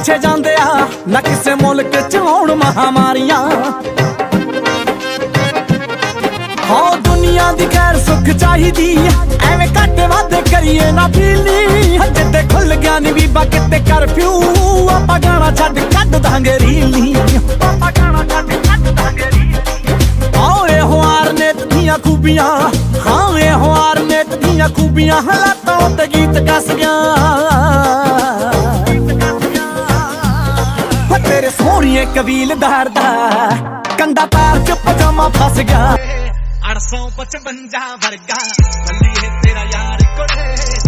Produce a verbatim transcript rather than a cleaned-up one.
पिछे जांदे आ ना किसे मुल्क च आउण महामारियां। हाँ दुनिया दी खैर सुख चाहिदी एवें घाटे वादे करिए ना पीली। जिद्दे खुल गया नी बीबा किते करफ्यू आपां गाना छड्ड कड्ड दांगे रीली। आपां गाना छड्ड कड्ड दांगे रीली। आओ ए हुआर नेत दियां खूबियां, हाँ ए हुआर नेत दियां खूबियां हालातां ते गीत कस गया। तेरे सोहणिए कबीलदार दा कंधा तार च पजामा फस गया। अठ सौ पचवंजा वर्गा बल्ली है तेरा यार कोड़े।